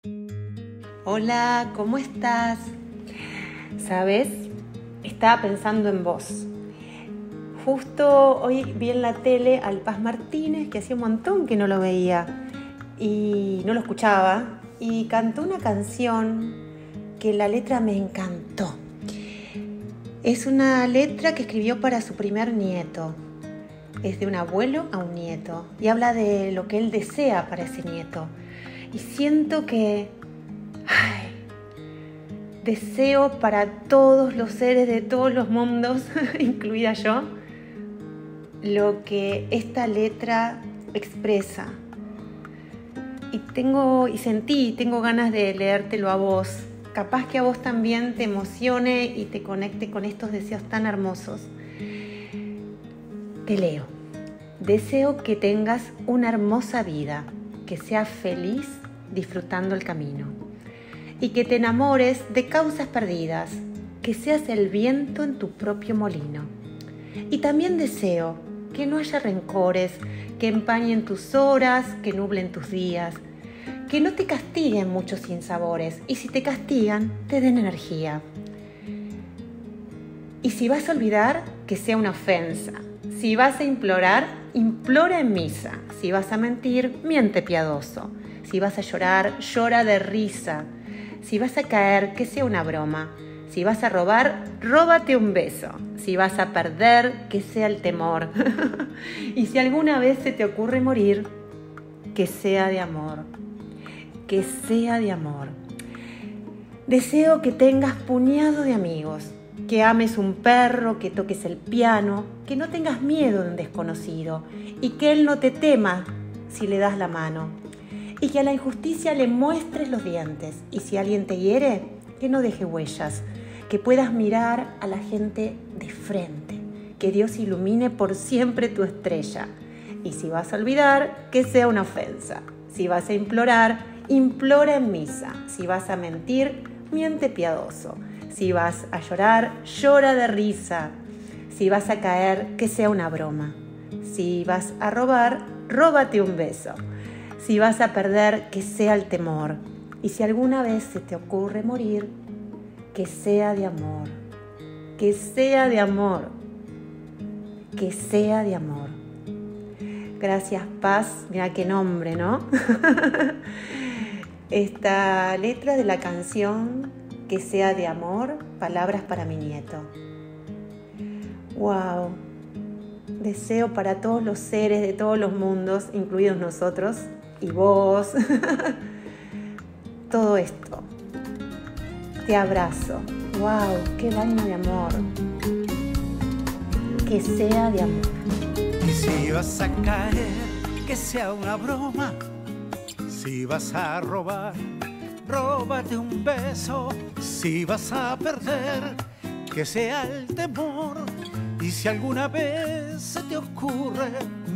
Hola, ¿cómo estás? ¿Sabes? Estaba pensando en vos. Justo hoy vi en la tele al Paz Martínez, que hacía un montón que no lo veía y no lo escuchaba, y cantó una canción que la letra me encantó. Es una letra que escribió para su primer nieto. Es de un abuelo a un nieto y habla de lo que él desea para ese nieto. Y siento que deseo para todos los seres de todos los mundos, incluida yo, lo que esta letra expresa. Y tengo ganas de leértelo a vos. Capaz que a vos también te emocione y te conecte con estos deseos tan hermosos. Te leo. Deseo que tengas una hermosa vida, que seas feliz disfrutando el camino y que te enamores de causas perdidas, que seas el viento en tu propio molino. Y también deseo que no haya rencores, que empañen tus horas, que nublen tus días, que no te castiguen muchos sinsabores y si te castigan, te den energía. Y si vas a olvidar, que sea una ofensa. Si vas a implorar, implora en misa. Si vas a mentir, miente piadoso. Si vas a llorar, llora de risa. Si vas a caer, que sea una broma. Si vas a robar, róbate un beso. Si vas a perder, que sea el temor. Y si alguna vez se te ocurre morir, que sea de amor. Que sea de amor. Deseo que tengas puñado de amigos, que ames un perro, que toques el piano, que no tengas miedo de un desconocido y que él no te tema si le das la mano. Y que a la injusticia le muestres los dientes. Y si alguien te hiere, que no deje huellas. Que puedas mirar a la gente de frente. Que Dios ilumine por siempre tu estrella. Y si vas a olvidar, que sea una ofensa. Si vas a implorar, implora en misa. Si vas a mentir, miente piadoso. Si vas a llorar, llora de risa. Si vas a caer, que sea una broma. Si vas a robar, róbate un beso. Si vas a perder, que sea el temor. Y si alguna vez se te ocurre morir, que sea de amor. Que sea de amor. Que sea de amor. Gracias, Paz. Mira qué nombre, ¿no? Esta letra de la canción, que sea de amor, palabras para mi nieto. ¡Wow! Deseo para todos los seres de todos los mundos, incluidos nosotros, y vos, todo esto. Te abrazo. ¡Wow! ¡Qué baño de amor! Que sea de amor. Y si vas a caer, que sea una broma. Si vas a robar, róbate un beso. Si vas a perder, que sea el temor. Y si alguna vez se te ocurre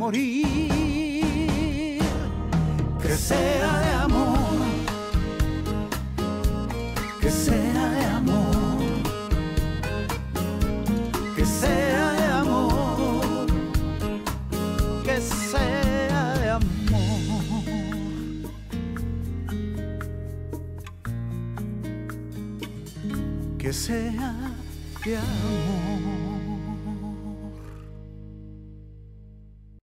morir, que sea de amor. Que sea de amor. Que sea de amor. Que sea de amor. Que sea de amor.